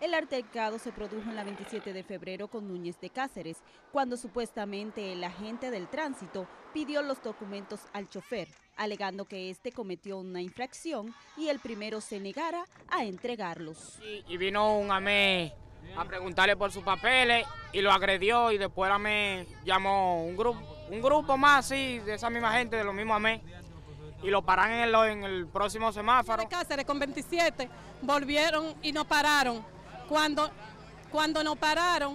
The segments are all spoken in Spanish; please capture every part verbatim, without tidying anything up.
El altercado se produjo en la veintisiete de febrero con Núñez de Cáceres, cuando supuestamente el agente del tránsito pidió los documentos al chofer, alegando que éste cometió una infracción y el primero se negara a entregarlos. Y, y vino un AME a preguntarle por sus papeles y lo agredió, y después el AME llamó un grupo, un grupo más, sí, de esa misma gente, de los mismos AME, y lo paran en el, en el próximo semáforo. De Cáceres con veintisiete volvieron y nos pararon. Cuando, cuando nos pararon,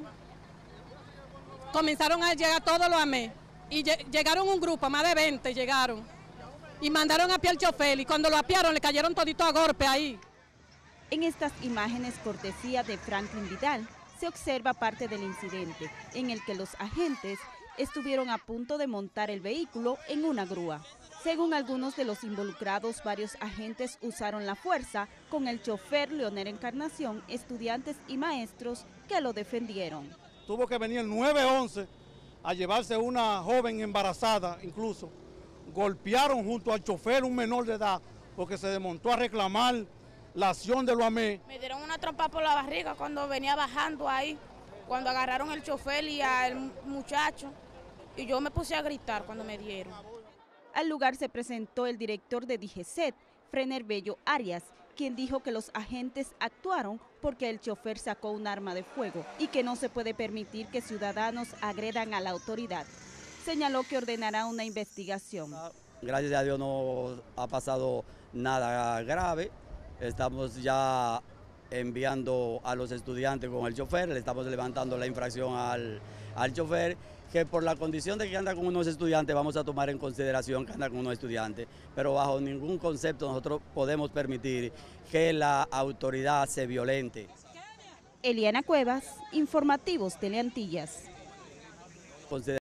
comenzaron a llegar todos los AME y llegaron un grupo, más de veinte llegaron, y mandaron a pie al chofer, y cuando lo apiaron le cayeron toditos a golpe ahí. En estas imágenes cortesía de Franklin Vidal se observa parte del incidente en el que los agentes estuvieron a punto de montar el vehículo en una grúa. Según algunos de los involucrados, varios agentes usaron la fuerza con el chofer Leonel Encarnación, estudiantes y maestros que lo defendieron. Tuvo que venir el nueve once a llevarse una joven embarazada incluso. Golpearon junto al chofer un menor de edad porque se desmontó a reclamar la acción de los AME. Me dieron una trompa por la barriga cuando venía bajando ahí, cuando agarraron el chofer y al muchacho, y yo me puse a gritar cuando me dieron. Al lugar se presentó el director de D G C E T, Frener Bello Arias, quien dijo que los agentes actuaron porque el chofer sacó un arma de fuego y que no se puede permitir que ciudadanos agredan a la autoridad. Señaló que ordenará una investigación. Gracias a Dios no ha pasado nada grave. Estamos ya enviando a los estudiantes con el chofer, le estamos levantando la infracción al, al chofer, que por la condición de que anda con unos estudiantes vamos a tomar en consideración que anda con unos estudiantes, pero bajo ningún concepto nosotros podemos permitir que la autoridad se violente. Eliana Cuevas, Informativos Teleantillas.